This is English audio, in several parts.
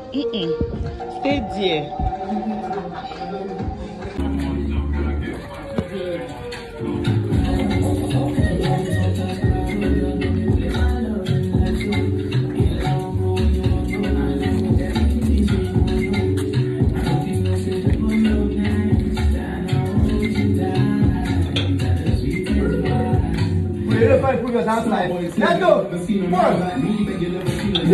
Stay there. Put your dance line. Let's go. 1, 2.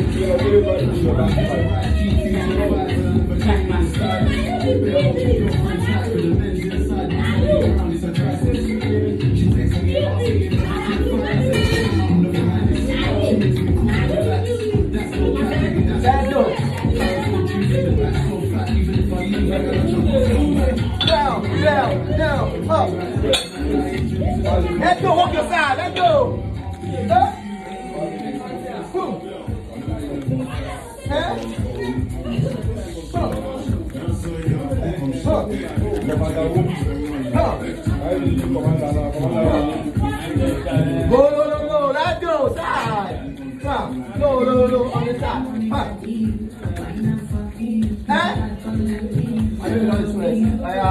Down, up. Let's go, walk your side, let's go. Boom. Go, let's go, side. Go, on the side. I don't know this way.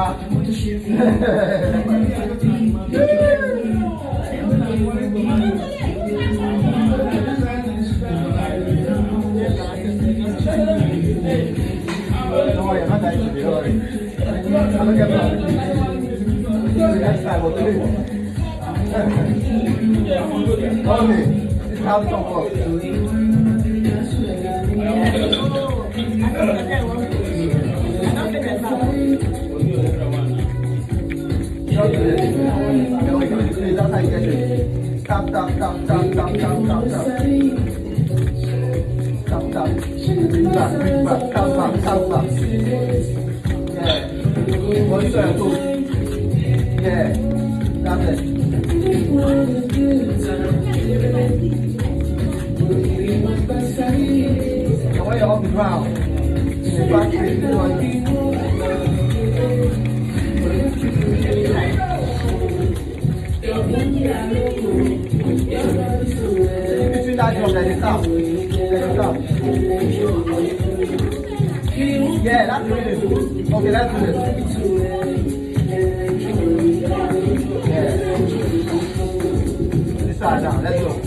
Don't worry, I'm not that easy, don't worry. I'm gonna get back. Next time, we'll do it. Okay, this is how it's gonna work. That's how you get it. Stop. Stop. Bring back. Come back. Yeah. One side, two. Yeah. That's it. The way you're on the ground. In the back street, this one. Between that drum, let it stop. Yeah, that's the rhythm. Okay, let's do this. Yeah. This side down, let's go.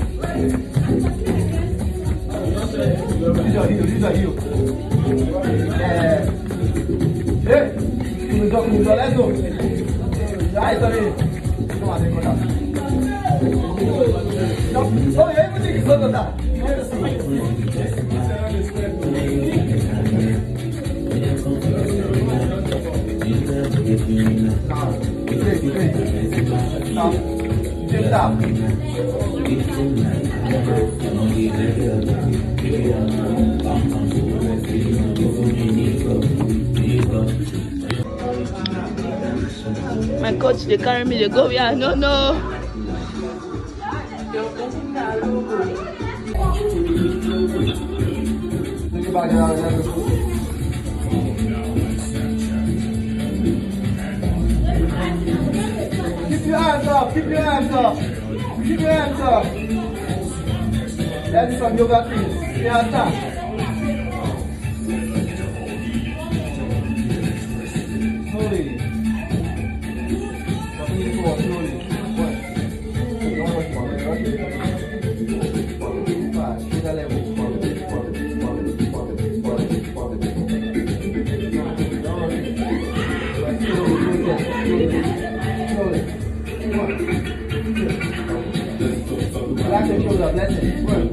These are you. Yeah. Hey, move on, let's go. Right, sorry. Come on, go down. No. Oh, everything is over that. Stop. My coach, they carry me, they go, yeah, no. Keep your hands up. Let's do some yoga things. You understand? Slowly. Slowly. Relax your shoulder, bless it.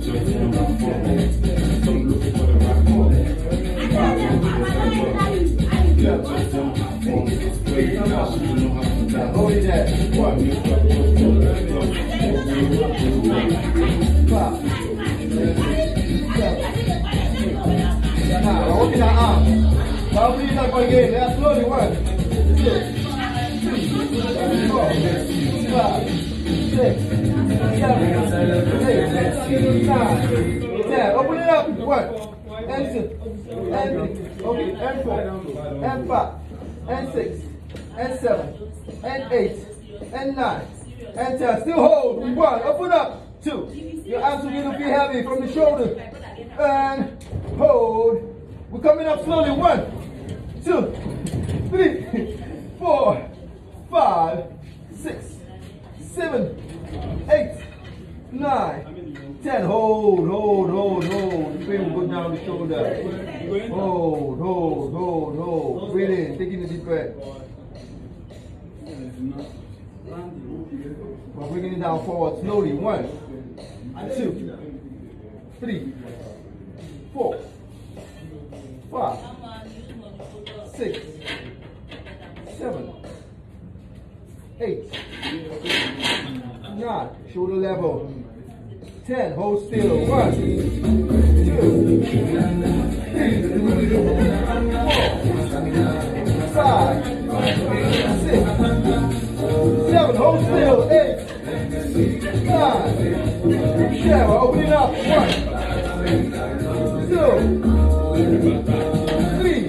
Hold it there. Now, open that arm. Now, please, like again. Let's slowly work. 4, 5, 6, 7, 8, 9, 10. Open it up. 1, and 2, and 3, okay, and 4, and 5, and 6, and 7, and 8, and 9, and 10. Still hold. 1, open up. 2, your arms will be heavy from the shoulder. And hold. We're coming up slowly. 1, 2, 3, 4, 5, 6, 7, 8, 9, 10. Hold. The pain will go down the shoulder. Hold. Breathe in. Taking a deep breath. We're bringing it down forward slowly. 1, 2, 3, 4, 5, 6, 7, 8, 9. Shoulder level. 10. Hold still. 1, 2, 3, 4, 5, 6, 7. Hold still. 8, 9, 10. Open it up. 1, 2, 3,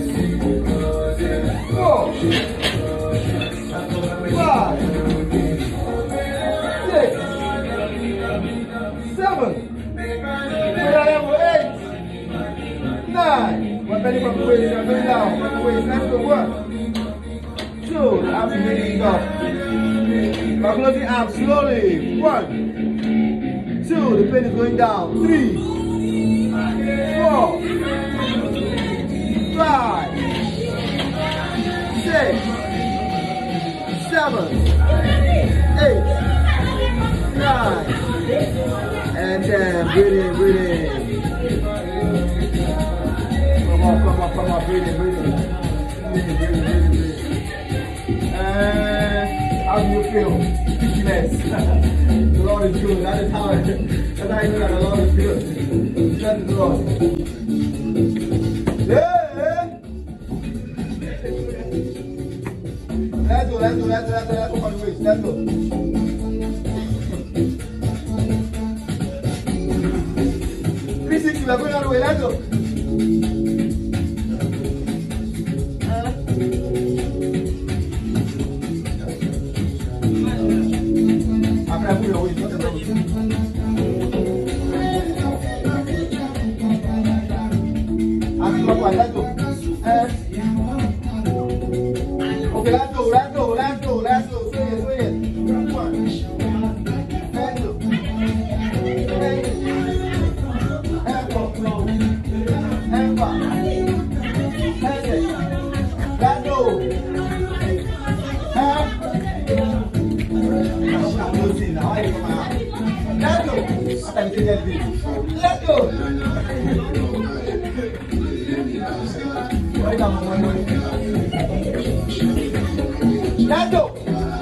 4, 5, 6, 7. Level 8, 9. One belly from the waist, belly down, from the waist. Let's go. 1, 2. The arms are ready to go. Now close the arms slowly. 1, 2. The pen is going down. 3, 4, 5, 6, 7, 8, 9, and 10. Breathe in. Come on, breathe in. And how do you feel? Yes. The Lord is good. That's how I know that the Lord is good. Thank the Lord. Yeah. Let's go on the waist. Let's go. 360, we're going on the way. Let's go. Let's go. Okay, let's go. Swing it. 1. Let's go. And 4. And 5. And 6. Let's go. Let's go. Let's go.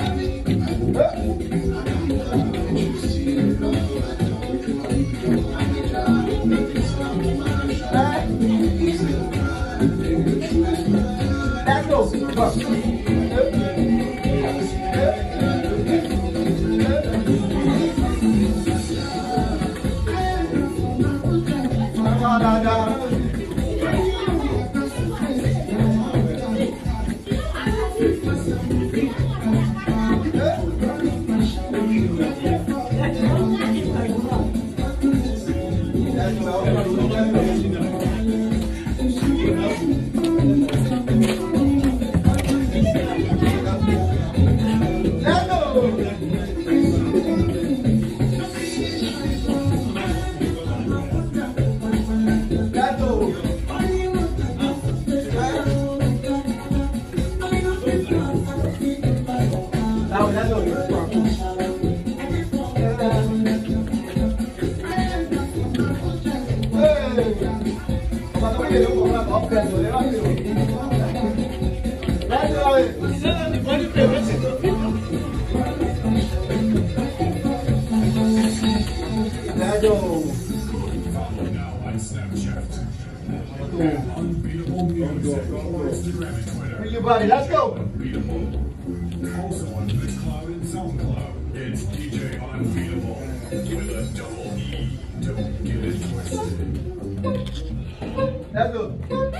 Bring your body, let's go. Also on Wizkid and SoundCloud, it's DJ Unbeatable with a double E. Don't get it twisted. Let's go.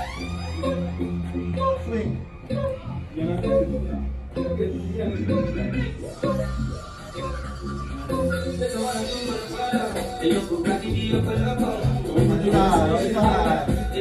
Swing.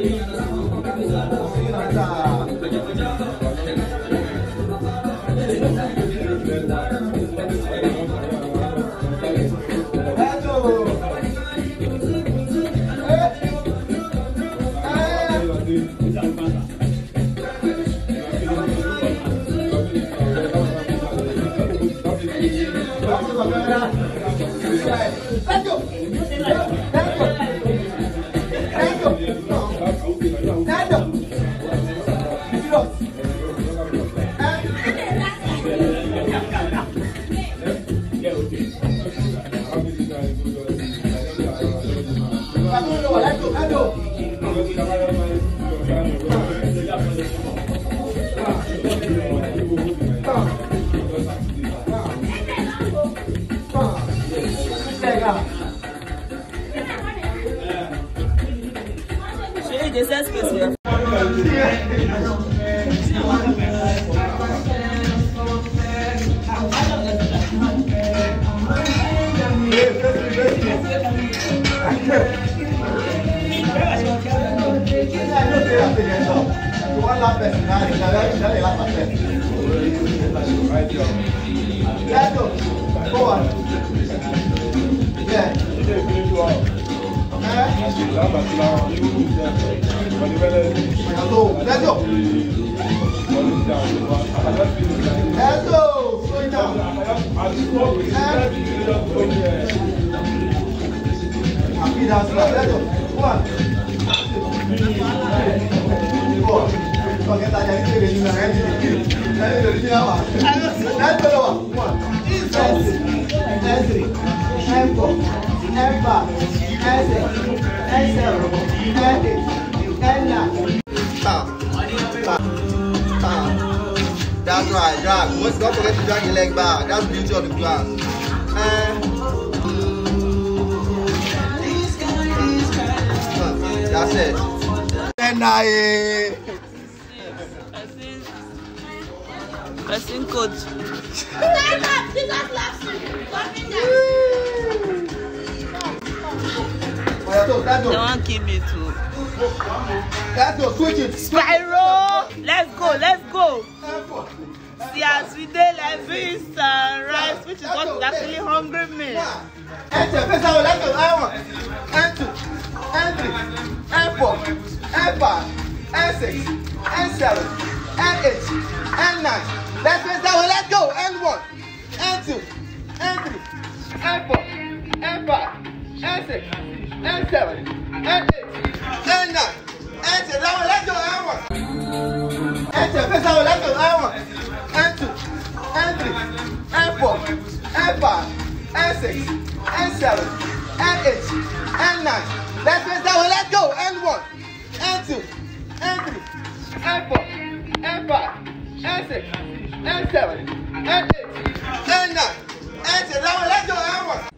That's right, drag. Don't forget to drag your leg back. That's the beauty of the class. That's it. Person coach. They want kill me too. That's your switch it. Spiral. Let's go. Let's go. See as we did like this rice, which is what is actually hungry me. Enter. First of all, let's go. I1, N2, N3, N4, N5, N6, N7, N8, N9. Let's first of all, let's go. N1, N2, N3, N4, N5, N6, N7, N8, N9. Enter. Let's go. I1. Enter. First of all, let's go. I1, N2, N3, N4, N5, N6, N7, N8, N9. Let's first of all, let's go. N1, N2, N3, N4, N5, N6, N7, N8, N9. Enter. Let's go. N1.